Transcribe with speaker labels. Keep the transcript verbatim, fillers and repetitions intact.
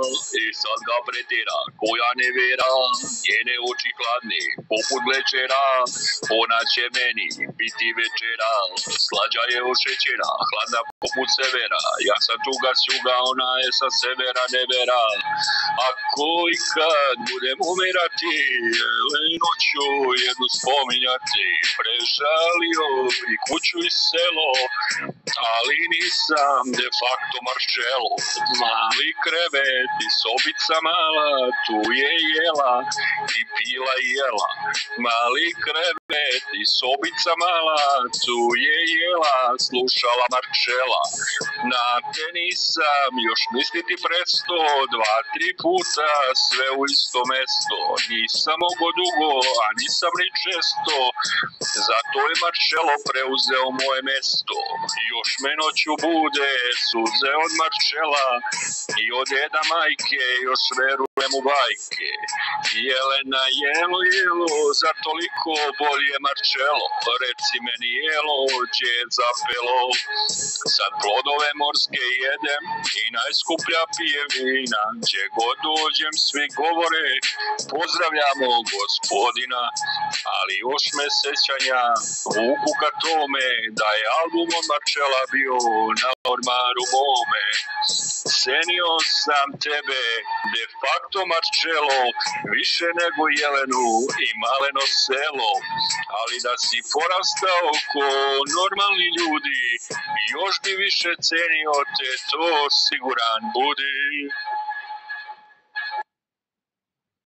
Speaker 1: i sad ga pretjera koja nevera, njene oči hladne poput lečera, ona će meni biti večera, slađa je od šećera, hladna poput severa, ja sam tuga sjuga, ona je sa severa nevera. Ako i kad budem umirati, Jelenu ću jednu spominjati, prežalio i kuću i selo, ali nisam de facto Marcello. Mali krevet i sobica mala, tu je jela i pila i jela. Mali krevet i sobica mala, tu je jela, slušala Marcella. Na te nisam još misliti presto, dva, tri puta sve u isto mesto. Nisam mogo dugo, a nisam ni često, zato je Marcello preuzeo moje mesto. Još me noću bude suze od Marcella i od deda majke, još verujem u bajke. Jelena, jelo, jelo, zar toliko bolje Marcello? Reci meni, jelo, gdje je zapelo? Sad plodove morske jedem i najskuplja pijem vina, gdje god dođem svi govore pozdravljamo gospodina, ali još me sećanja vuku ka tome da je album od Marcella bio na ormaru mome. Cenio sam tebe, de facto Marcello, više nego Jelenu i maleno selo, ali da si porastao ko normalni ljudi, još bi više cenio te, to siguran budi.